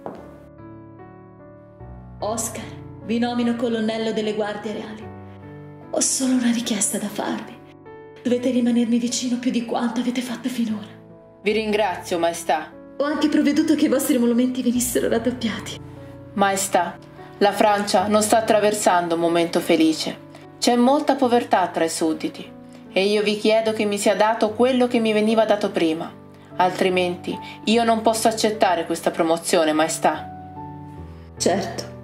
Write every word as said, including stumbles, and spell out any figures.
Oscar, vi nomino colonnello delle guardie reali. Ho solo una richiesta da farvi. Dovete rimanermi vicino più di quanto avete fatto finora. Vi ringrazio, maestà. Ho anche provveduto che i vostri emolumenti venissero raddoppiati. Maestà, la Francia non sta attraversando un momento felice. C'è molta povertà tra i sudditi e io vi chiedo che mi sia dato quello che mi veniva dato prima. Altrimenti io non posso accettare questa promozione, maestà. Certo.